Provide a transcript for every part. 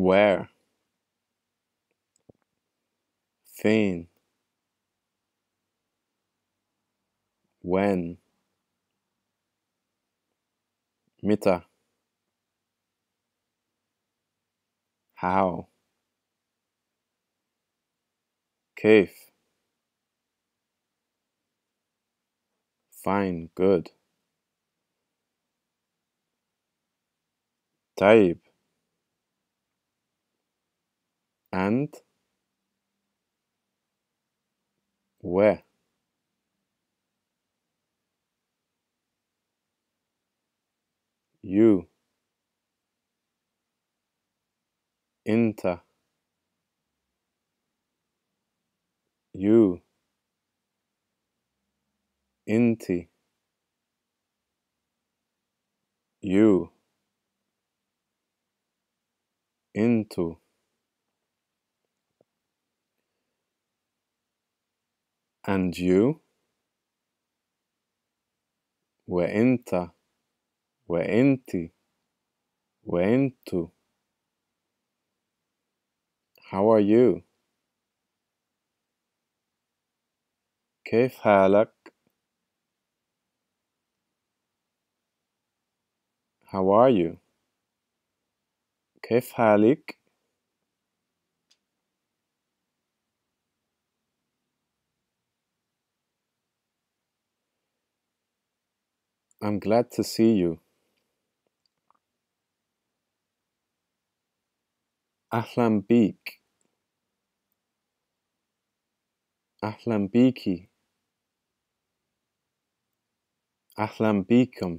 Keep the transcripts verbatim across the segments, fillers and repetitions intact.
where, فين, when, متى, how, كيف, fine, good, طيب, and, where, you, انت, you, انتي, you, انتو, and you, وانت, وانتي, وانتو. How are you? كيف حالك? How are you? كيف حالك? I'm glad to see you. أهلا بيك. أهلا بيكي. أهلا بيكم.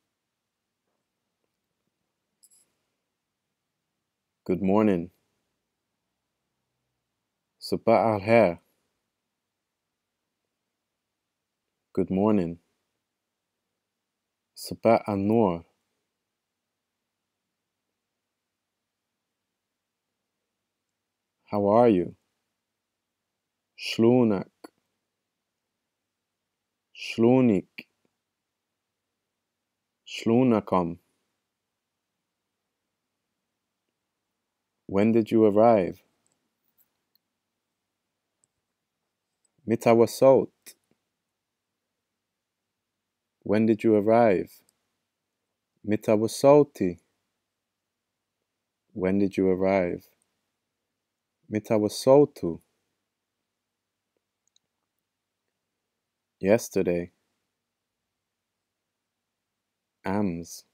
Good morning. صباح الخير. Good morning. صباح النور. How are you? شلونك? شلونك? شلونكم? When did you arrive? متى وصلت? When did you arrive? متى وصلتي? When did you arrive? متى وصلتوا? Yesterday. أمس.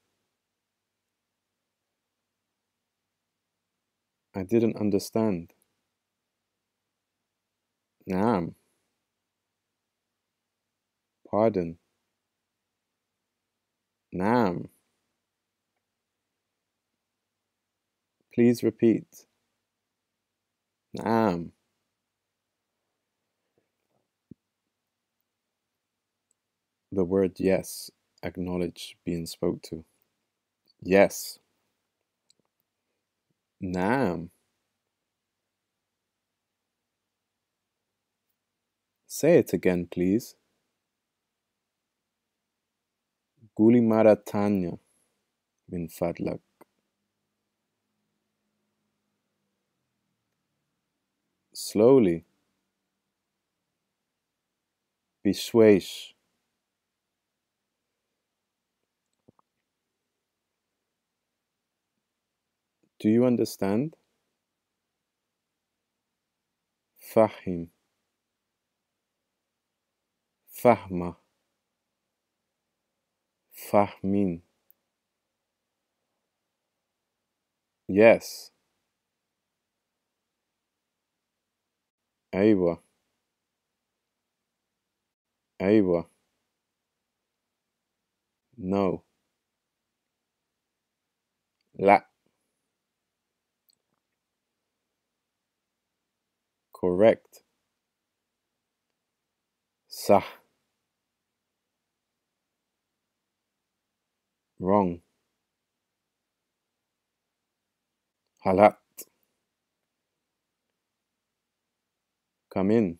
I didn't understand. نعم. Pardon. نعم. Please repeat. نعم. The word yes, acknowledge being spoke to. Yes. نعم. Say it again, please. قولي مرة تانية من فضلك. Slowly. بشويش. Do you understand? فهم. فهمة. فاهمين. Yes. أيوة. أيوة. No. لا. Correct. صح. Wrong. غلط. Come in.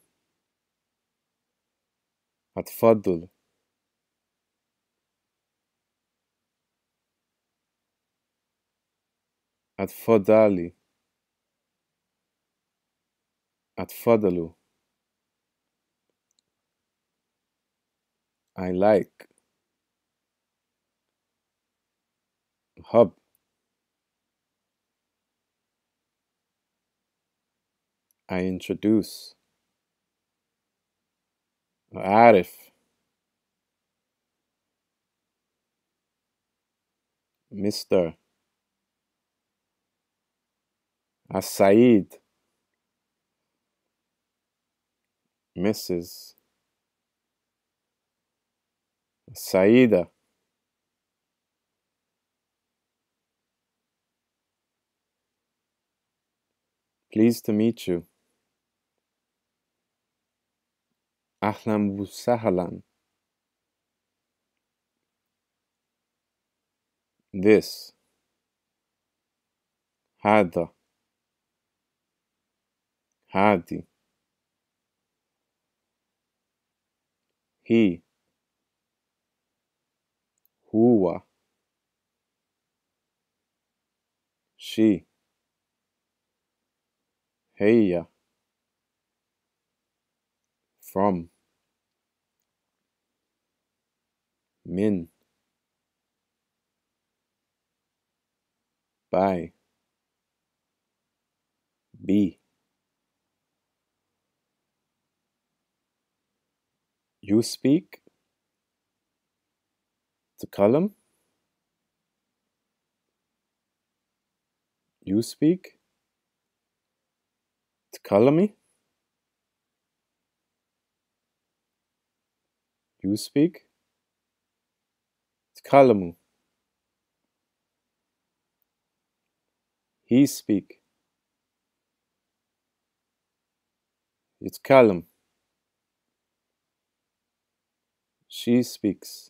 اتفضل. اتفضلي. أتفضلوا. I like. hub. I introduce. أعرف. Mister. السعيد. Missus السعيدة. Pleased to meet you. أهلا وسهلا. This. هذا. هذه. he. هو. she. هي. from. من. by. be. You speak. تكلم. You speak. تكلمي. You speak. تكلموا. He speak. يتكلم. She speaks.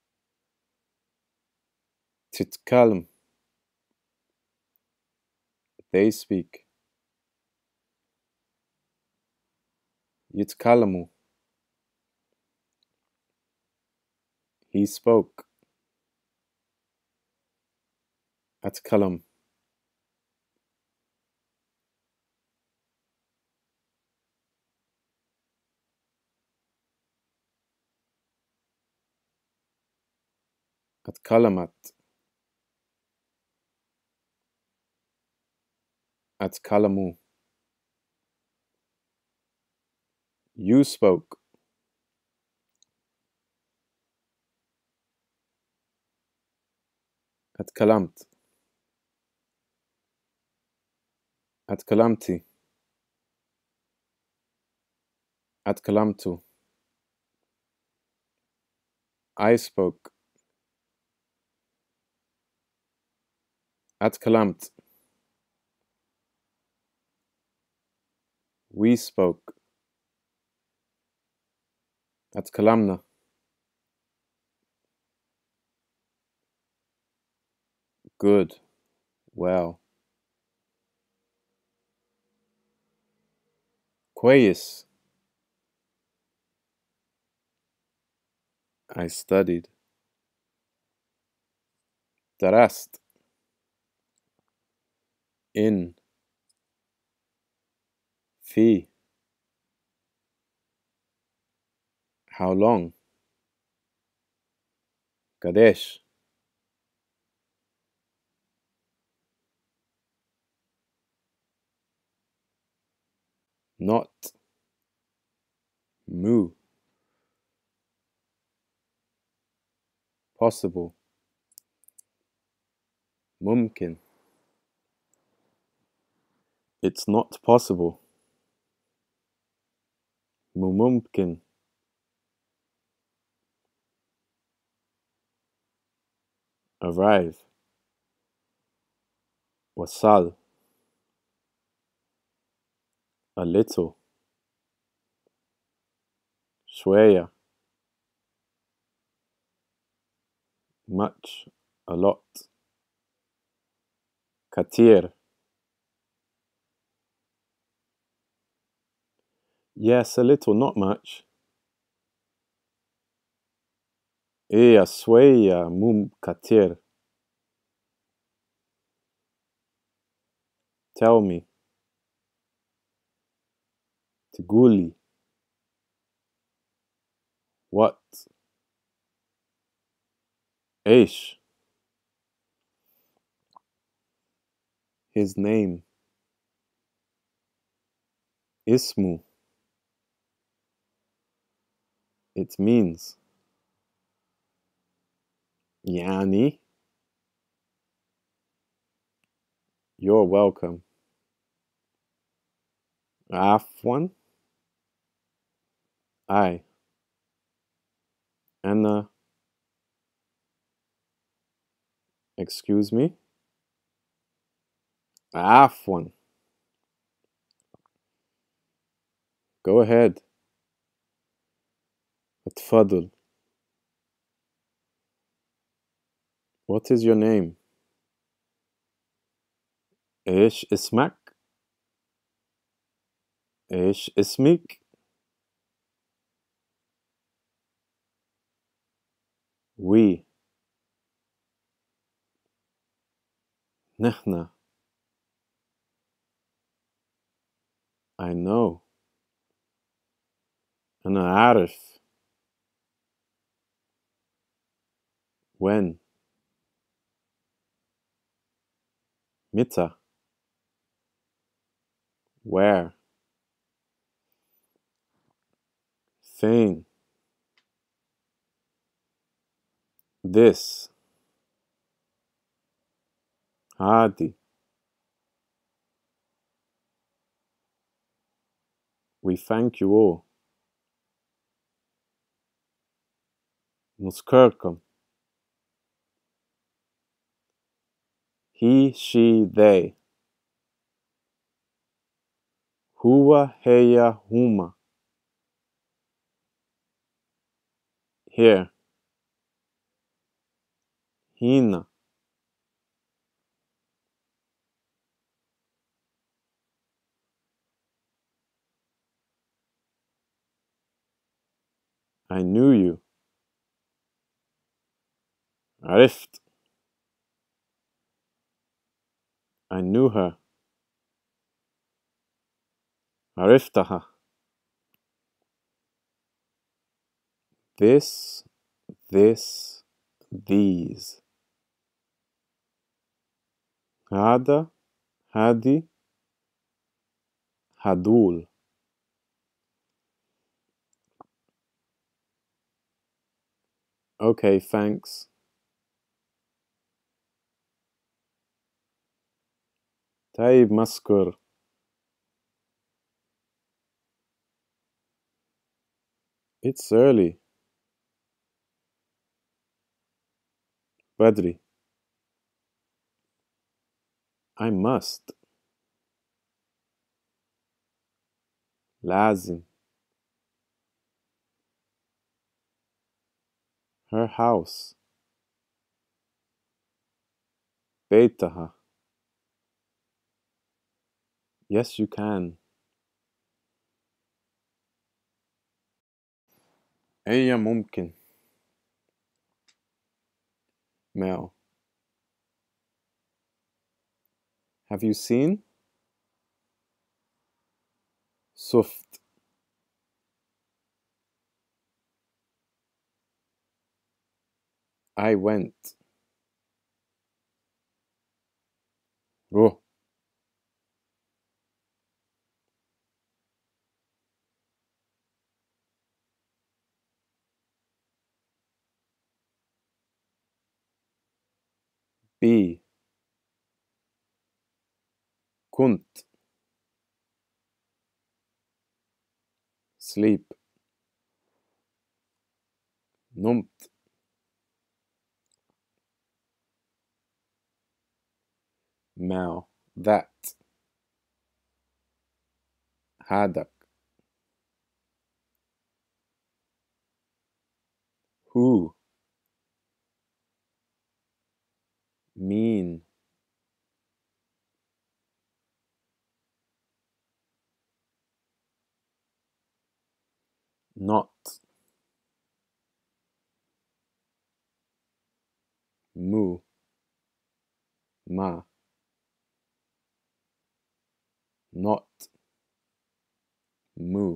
تتكلم. They speak. يتكلموا. He spoke. أتكلم. أتكلمت. أتكلموا. You spoke. أتكلمت. أتكلمتي. أتكلمت. I spoke. أتكلمت. We spoke. أتكلمنا. Good. Well. كويس. I studied. درست. in. في. How long? قديش. not. مو. possible. ممكن. It's not possible. مو ممكن. arrive. وصل. a little. شوية. much. a lot. كتير. Yes, a little, not much. إيه شوية مو كتير. Tell me. تقولي what إيش his name اسمه it means يعني you're welcome عفوا I أنا excuse me عفوا go ahead اتفضل what is your name إيش اسمك إيش اسمك we نحن I know أنا عارف when متى where فين this هادي we thank you all نذكركم he she they هو هي هما here هنا I knew you عرفت I knew her عرفتها this this these هذا هذه هدول okay thanks طيب مسكر it's early بدري I must لازم her house بيتها yes you can أي ممكن Mel have you seen شفت I went روح be كنت sleep نمت Mel that هذاك who mean not mu ma not Mu.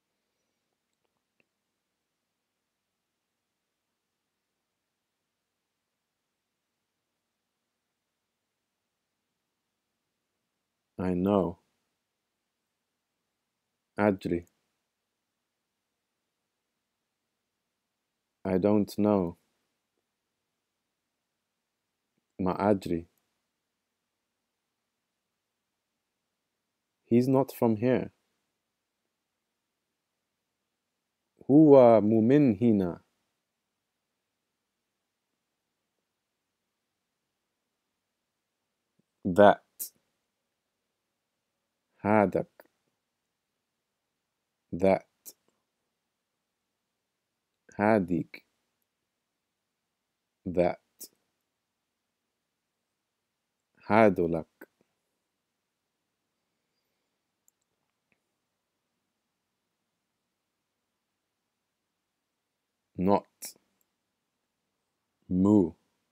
I know. Adri. I don't know. Ma adri. He's not from here. Huwa mu min hina. That. Hadak. That. Hadik. That. Hadolak. Not. Mu.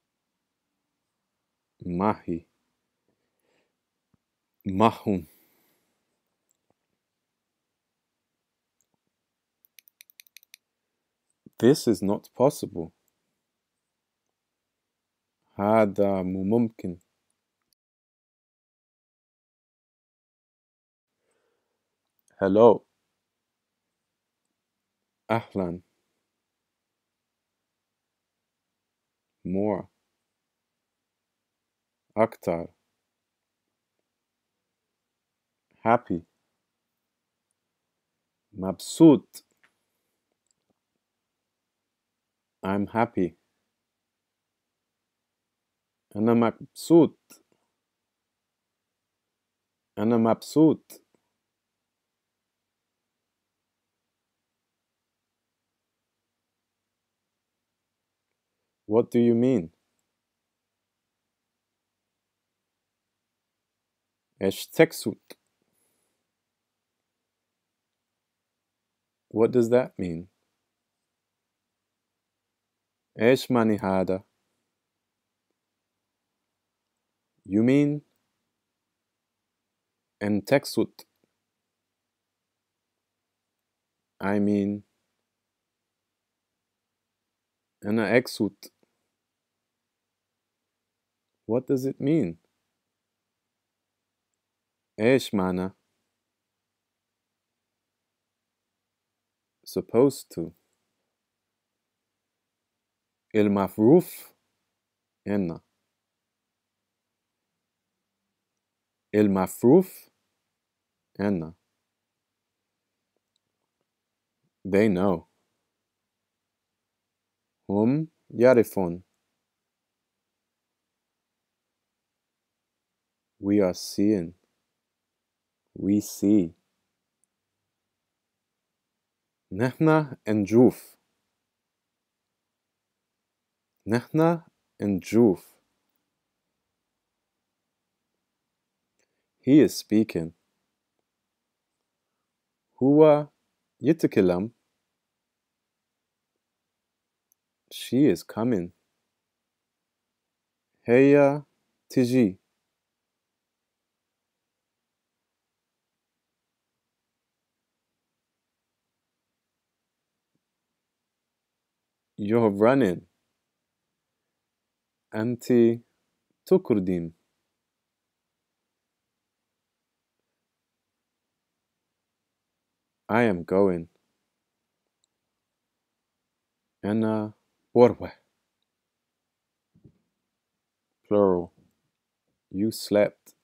Mahi. Mahun. This is not possible. هذا مو ممكن. Hello. أهلا. More. أكتر. Happy. مبسوط. I'm happy. أنا مبسوط. أنا مبسوط. What do you mean? إيش تقصد? What does that mean? إيش معنى هذا? You mean أن تقصد. I mean أنا أقصد. What does it mean? إيش معنى supposed to. المفروض أن. المفروض أن. They know. هم يعرفون. We are seeing. We see. نحن نشوف. نحن نشوف. He is speaking. هو يتكلم. She is coming. هي تجي. You're running. أنت تقدم. I am going. أنا بروح. Plural. You slept.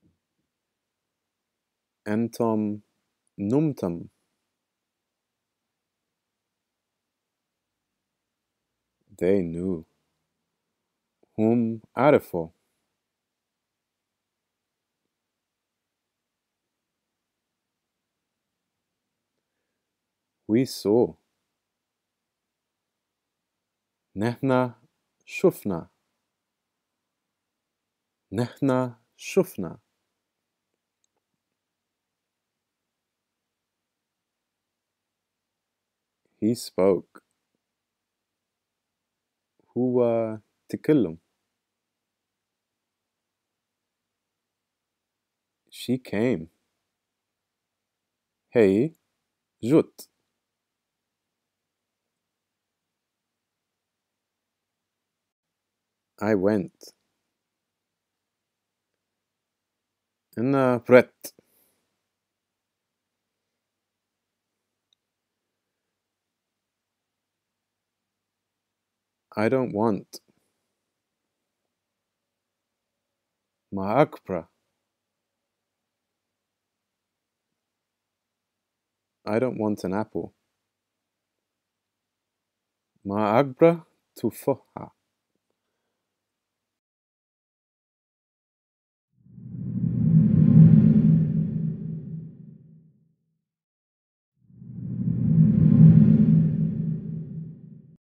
أنتم نمتم. They knew. هم عرفوا. We saw. نحن شفنا. نحن شفنا. He spoke. هو تكلم. She came. هي جوت. I went. أنا بريت. I don't want. ما أكبر. I don't want an apple. ما أكبر تفاحة.